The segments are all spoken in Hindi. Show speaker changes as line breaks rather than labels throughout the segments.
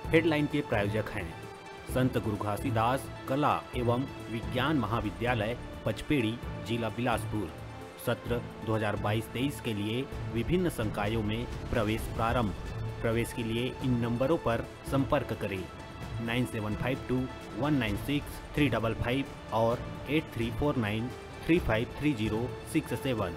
हेडलाइन के प्रायोजक हैं संत गुरु घासीदास कला एवं विज्ञान महाविद्यालय पचपेड़ी, जिला बिलासपुर। सत्र 2022-23 के लिए विभिन्न संकायों में प्रवेश प्रारंभ। प्रवेश के लिए इन नंबरों पर संपर्क करें 9752196355 और 8349353067।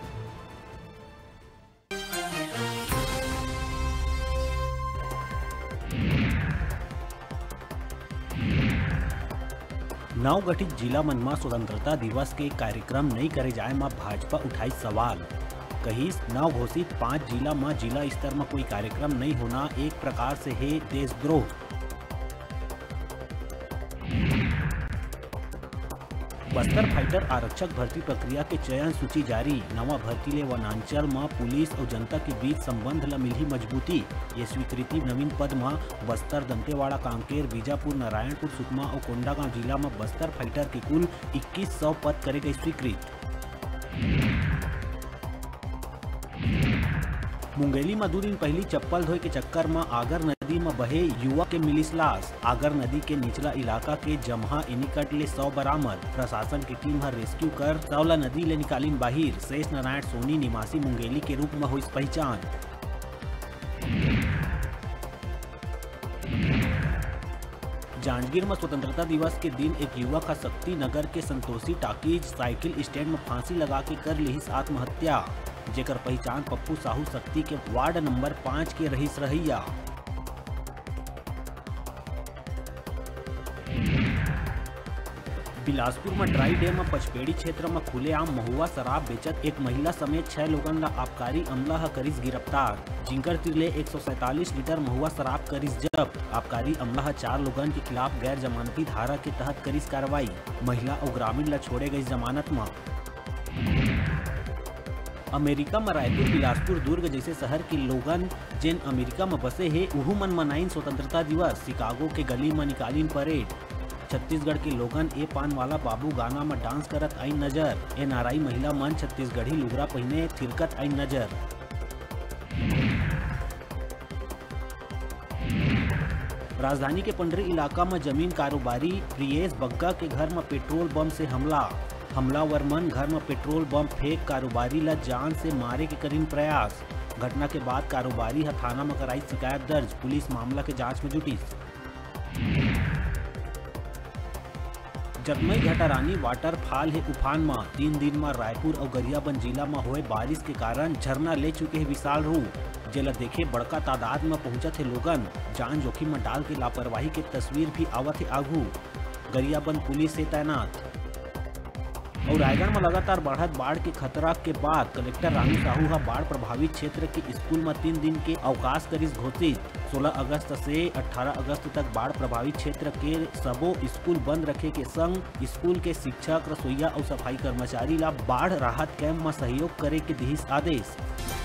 नवगठित जिला मन में स्वतंत्रता दिवस के कार्यक्रम नहीं करे जाए में भाजपा उठाई सवाल। कहीं नव घोषित 5 जिला में जिला स्तर में कोई कार्यक्रम नहीं होना एक प्रकार से है देशद्रोह। बस्तर फाइटर आरक्षक भर्ती प्रक्रिया के चयन सूची जारी। नवा भर्ती ले वनांचल में पुलिस और जनता के बीच संबंध ल मिली मजबूती। ये स्वीकृति नवीन पद में बस्तर, दंतेवाड़ा, कांकेर, बीजापुर, नारायणपुर, सुकमा और कोंडागांव जिला में बस्तर फाइटर के कुल 2100 पद करे गए स्वीकृत। मुंगेली में 2 दिन पहली चप्पल धोए के चक्कर में आगर नदी में बहे युवक के मिलिस लाश। आगर नदी के निचला इलाका के जमहा एनिकट ले 100 बरामद। प्रशासन की टीम हर रेस्क्यू कर सावला नदी ले निकालीन बाहिर। शेष नारायण सोनी निवासी मुंगेली के रूप में हुई पहचान। जांजगीर में स्वतंत्रता दिवस के दिन एक युवक का शक्ति नगर के संतोषी टाकीज साइकिल स्टैंड में फांसी लगा के कर ली आत्महत्या। जेकर पहचान पप्पू साहू शक्ति के वार्ड नंबर 5 के रहीस रहिया। बिलासपुर में ड्राई डैम में पचपेड़ी क्षेत्र में खुलेआम महुआ शराब बेचत एक महिला समेत 6 लोगन ला आबकारी अमला ह करिस गिरफ्तार। जिंकर तिरले 147 लीटर महुआ शराब करिस जब्त। आबकारी अमला ह 4 लोगन के खिलाफ गैर जमानती धारा के तहत करिस कार्रवाई। महिला और ग्रामीण ला छोड़े गई जमानत में। अमेरिका में रायपुर, बिलासपुर, दुर्ग जैसे शहर के लोगन जिन अमेरिका में बसे है उहू मन मनाइन स्वतंत्रता दिवस। शिकागो के गली में निकालीन परेड। छत्तीसगढ़ के लोगन ए पान वाला बाबू गाना में डांस करत आई नजर। एनआरआई महिला मन छत्तीसगढ़ी लुगरा पहने थिरकत आई नजर। राजधानी के पंडरी इलाका में जमीन कारोबारी प्रियेश बग्गा के घर में पेट्रोल बम से हमला। हमलावर मन घर में पेट्रोल बम फेंक कारोबारी ला जान से मारे के करीन प्रयास। घटना के बाद कारोबारी ह थाना में कराई शिकायत दर्ज। पुलिस मामला के जांच में जुटी। जगमई घटारानी वाटरफॉल है उफान में। 3 दिन में रायपुर और गरियाबंद जिला में हुए बारिश के कारण झरना ले चुके हैं विशाल रूप। जेला देखे बड़का तादाद में पहुंचत है लोगन। जान जोखिम में डाल के लापरवाही के तस्वीर भी आवत है आगू। गरियाबंद पुलिस से तैनात। और रायगढ़ में लगातार बढ़त बाढ़ के खतरा के बाद कलेक्टर रानी साहू हा बाढ़ प्रभावित क्षेत्र के स्कूल में 3 दिन के अवकाश करिस घोषित। 16 अगस्त से 18 अगस्त तक बाढ़ प्रभावित क्षेत्र के सबो स्कूल बंद रखे के संग स्कूल के शिक्षक, रसोईया और सफाई कर्मचारी ला बाढ़ राहत कैंप में सहयोग करे के दिहिस आदेश।